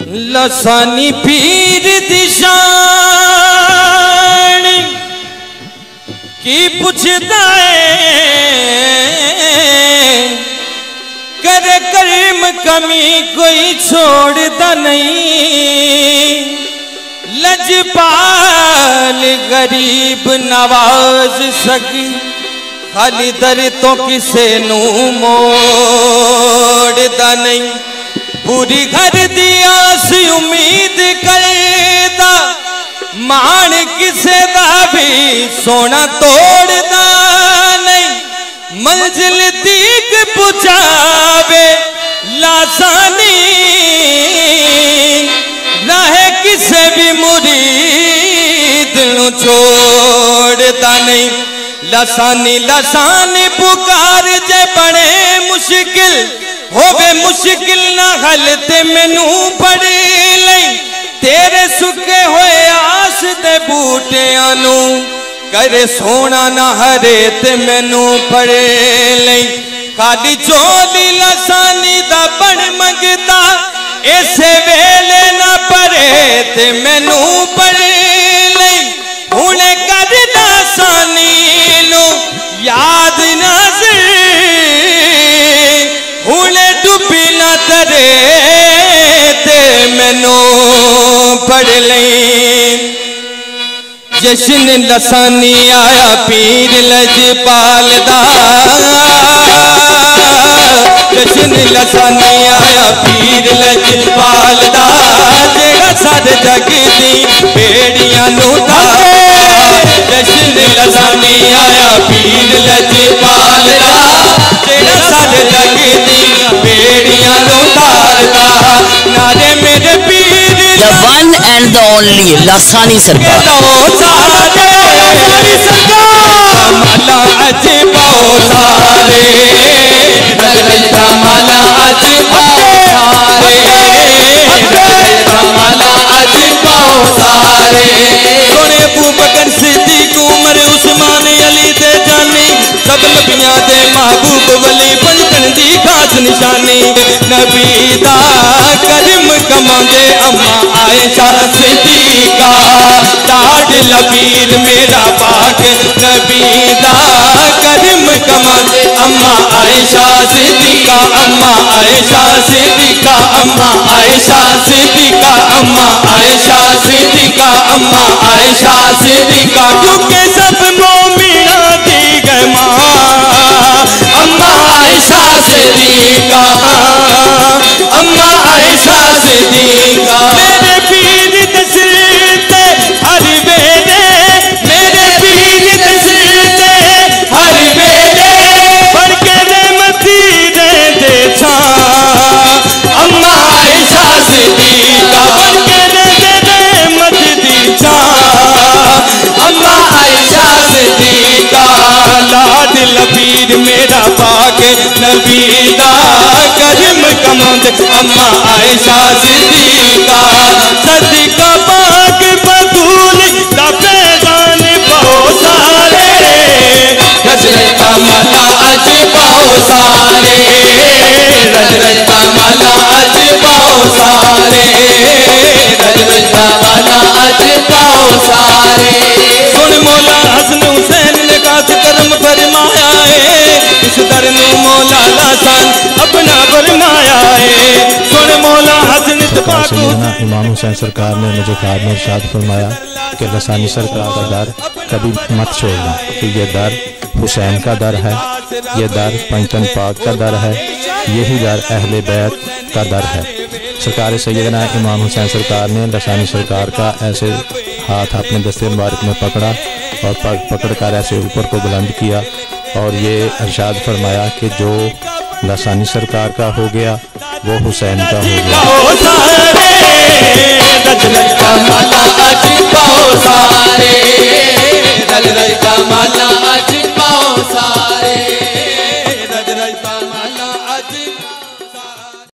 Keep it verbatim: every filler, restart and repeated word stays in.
लसानी पीर दिशान की पुछदा कर कर्म कमी कोई छोड़ता नहीं। लजपाल गरीब नवाज सकी खाली दर तो किसे नू मोड़दा नहीं। पूरी घर दी आस उम्मीद करदा मान किसे दा भी सोना तोड़दा नहीं। मंजिल तक पुचावे लासानी राहे किसे भी मुरीद नु छोड़दा नहीं। लसानी लसानी पुकार जे बने मुश्किल होवे मुश्किल ना हल ते मैनू पड़ लई। तेरे सुके होए आस दे बूटियां नू करे सोना ना हरे ते मैनू पड़ लई। खाली चोली लसानी दा बन मंगदा इसे वेले ना परे ते मैनू पड़ लई। हुणे कर लसानी नू याद नजर हुणे डुबी ना तरे ते मैनू पड़ लई। जश्न लसानी आया पीर लजपाल दा। जश्न लसानी आया पीर लजपाल दा। जेड़ा सारे जग दी बेड़ियां नू तारे। जश्न लसानी आया पीर लजपाल दा। जेड़ा सारे जग दी बेड़ियां नू तारदा। नारे मेरे पीर The one and the only लासानी सरकार। माला अज पाओ सारे माला अज पाओ सारे माला अज पाओ सारे। सोने अबू बकर सिद्दीक उमर उस्मान अली दे जानी सब नबियां दे महबूब वली बनन दी खास निशानी। नबी दा करम कमांदे अम्मा आयशा सिद्दीका। लाड लबीर मेरा पाक नबी दा करम कमांदे अम्मा आयशा सिद्दीका। अम्मा आयशा सिद्दीका अम्मा आयशा सिद्दीका अम्मा आयशा सिद्दीका अम्मा आयशा सिद्दीका। क्योंकि सब मोमिना दी गए मां अम्मा आयशा सिद्दीका अम्मा आयशा सिद्दीका। मेरे पीर दसते हर वेले मेरे पीर दसते हर वेले बढ़ के रहमती रहते छा अम्मा आयशा सिद्दीका। बढ़ के रहते रहमत दी छा अम्मा आयशा सिद्दीका। लाड लबीर मेरा पाक नबी दा करम कमांदे अम्मा आयशा सिद्दीका। सदका पाक बतूल दा फैज़ान पाओ सारे। रजरता माला अज पाओ सारे रजरता माला अज पाओ सारे रजरता माला अज पाओ सारे। सुन मौला हसन हुसैन ने काश करम फरमाया है। इस दर नू मौला लासान अपना फरमाया है। सुन मौला हसन सैयदना इमाम हुसैन सरकार ने मुझे ख्वाब में इरशाद फरमाया कि लसानी सरकार का दर कभी मत छोड़ना कि ये दर हुसैन का दर है। ये दर पंचतन पाक का दर है। यही दर अहले बैत का दर है। सरकार सैयदना इमाम हुसैन सरकार ने लसानी सरकार का ऐसे हाथ अपने दस्ते मुबारक में पकड़ा और पकड़ कर ऐसे ऊपर को बुलंद किया और ये इरशाद फरमाया कि जो लसानी सरकार का हो गया वो हुसैन का हो गया।